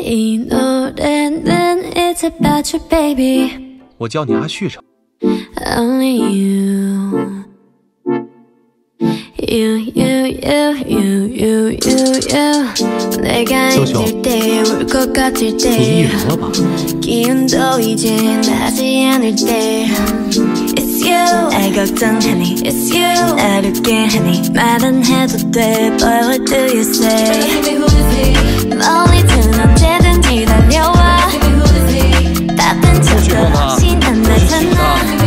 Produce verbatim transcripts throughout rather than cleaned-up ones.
이 노래는 it's about you, baby. 我叫你阿旭成。 Only you, you, you, you, you, you, you, you. 내가 힘들 때, 울 것 같을 때, 기운도 이제 나지 않을 때. It's you, 날 걱정하니. It's you, 나를 깨 하니. 말은 해도 돼, but what do you say? 멀리든 언제든지 달려와. 바쁜 척도 없이 난 나타나.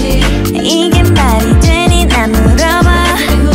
이게 말이 되니 난 물어봐.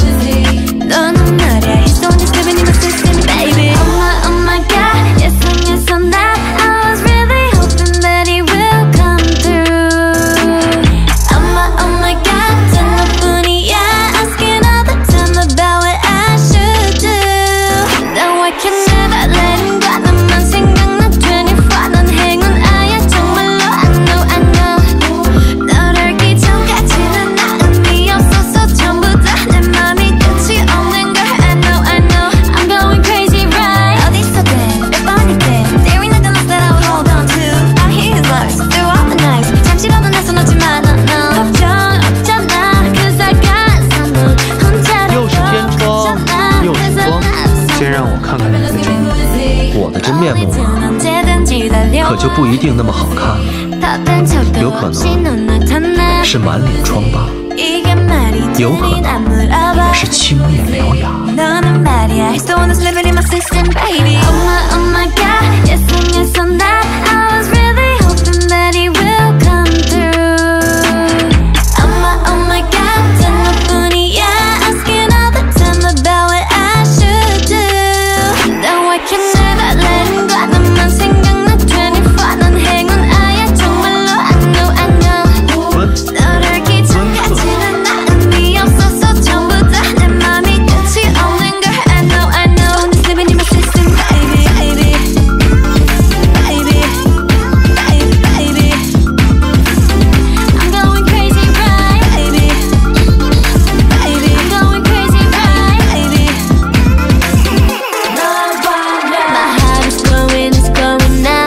너는 말야 He's the one that's living in my system, baby. Oh my, oh my God, yes and yes on that. I was really hoping that he will come through. Oh my, oh my God, 단 너뿐이야. Asking all the time about what I should do. No, I can never let him go. 너만 생각나 twenty-four. 넌 행운아야 정말로. I know, I know. 너를 알기 전까지는 나 의미 없어서 전부 다 내 맘이 끝이 없는 걸. I know, I know. I'm going crazy, right? 어디서든 몇 번이든 There ain't nothing else that I would hold on to. I hear his voice through all the nights. 잠시라도 내 손 놓지마, no, no. 걱정 없잖아, cause I got someone. 혼자로 又是天窗，又是光，先让我看看你的真面目。我的真面目啊，可就不一定那么好看，有可能是满脸疮疤，有可能是青面獠牙。 너는 말이야 He's the one that's living in my system, baby. Oh my, oh my God, yes and yes on that. I was really hoping that he will come through. Oh my, oh my God, 단 너뿐이야. Asking all the time about what I should do. No, I can never let him go. 너만 생각나 twenty-four. 넌 행운아야 정말로. I know, I know. 너를 알기 전까지는 나 의미 없어서 전부 다 내 맘이 끝이 없는 걸. I know, I know. Just living in my system, baby, baby, baby, baby, baby. I'm going crazy, right, baby, baby. I'm going crazy, right, baby. My heart is glowing, it's glowing now.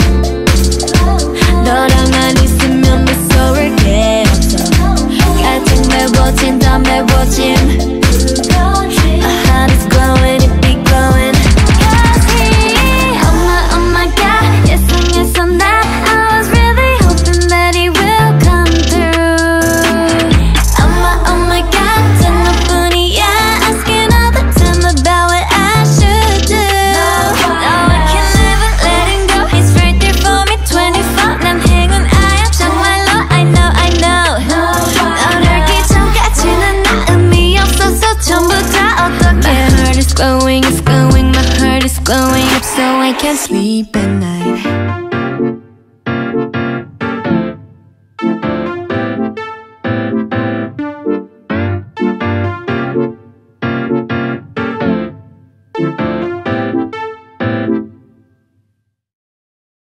너랑만 있으면 무서울 게 없어. 같은 매워진 더 매워진. My heart is glowing, it be glowing. Cause he, oh my, oh my God, yes and yes on that. I was really hoping that he will come through. Oh my, oh my God, 단 너뿐이야. Asking all the time about what I should do. No, I can never let him go. He's right there for me twenty-four. 난 행운아야 정말로. I know, I know. 너를 알기 전까지는 나 의미 없어서 전부 다 어떡해. My heart is glowing, it's glowing. My heart is glowing up so I can't sleep at night.